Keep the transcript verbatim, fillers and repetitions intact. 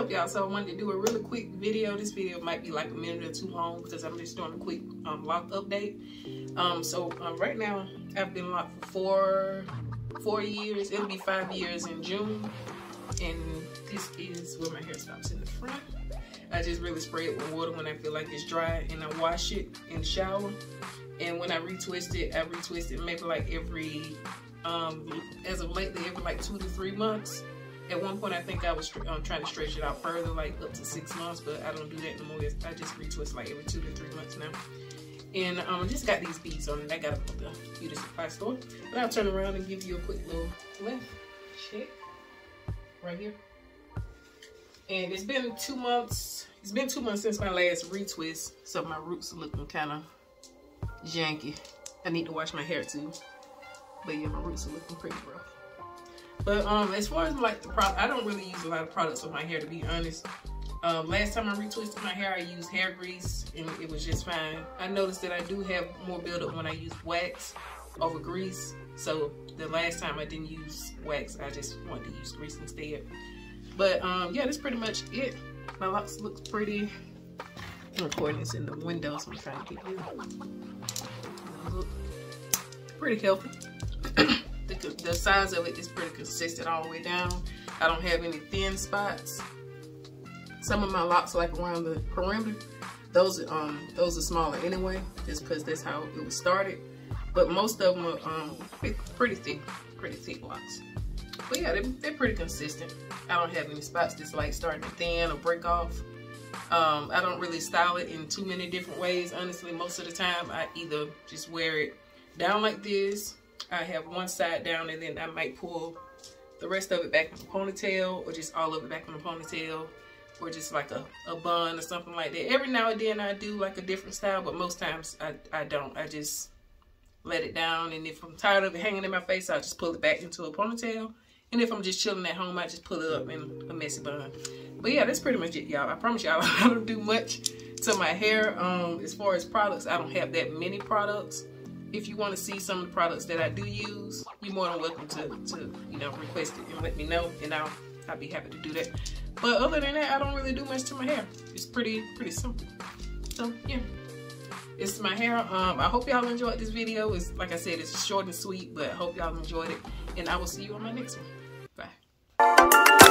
up, y'all? So I wanted to do a really quick video. This video might be like a minute or two long because I'm just doing a quick um, loc update. Um, so um, right now I've been locked for four, four years. It'll be five years in June. And this is where my hair stops in the front. I just really spray it with water when I feel like it's dry, and I wash it in the shower. And when I retwist it, I retwist it maybe like every, um, as of lately, every like two to three months. At one point, I think I was um, trying to stretch it out further, like up to six months, but I don't do that no more. I just retwist like every two to three months now. And um, just got these beads on it. I got them at the beauty supply store. But I'll turn around and give you a quick little left check right here. And it's been two months. It's been two months since my last retwist, so my roots are looking kind of janky. I need to wash my hair too. But yeah, my roots are looking pretty rough. But um, as far as like the product, I don't really use a lot of products with my hair, to be honest. Um, last time I retwisted my hair, I used hair grease, and it was just fine. I noticed that I do have more buildup when I use wax over grease. So the last time I didn't use wax, I just wanted to use grease instead. But um, yeah, that's pretty much it. My locks looks pretty. I'm recording this in the window, so I'm trying to get you. Look pretty healthy. The, the size of it is pretty consistent all the way down. I don't have any thin spots. Some of my locks, like around the perimeter, those um those are smaller anyway, just because that's how it was started. But most of them are um pretty thick, pretty thick locks. But yeah, they're, they're pretty consistent. I don't have any spots that's like starting to thin or break off. Um, I don't really style it in too many different ways. Honestly, most of the time I either just wear it down like this. I have one side down, and then I might pull the rest of it back in the ponytail, or just all of it back in the ponytail, or just like a, a bun or something like that. Every now and then I do like a different style, but most times I, I don't. I just let it down, and if I'm tired of it hanging in my face, I'll just pull it back into a ponytail. And if I'm just chilling at home, I just pull it up in a messy bun. But yeah, that's pretty much it, y'all. I promise y'all I don't do much to my hair. Um, as far as products, I don't have that many products. If you want to see some of the products that I do use, you're more than welcome to, to you know, request it and let me know, and I'll, I'll be happy to do that. But other than that, I don't really do much to my hair. It's pretty, pretty simple. So yeah, it's my hair. Um, I hope y'all enjoyed this video. It's, like I said, it's short and sweet, but I hope y'all enjoyed it, and I will see you on my next one. Bye.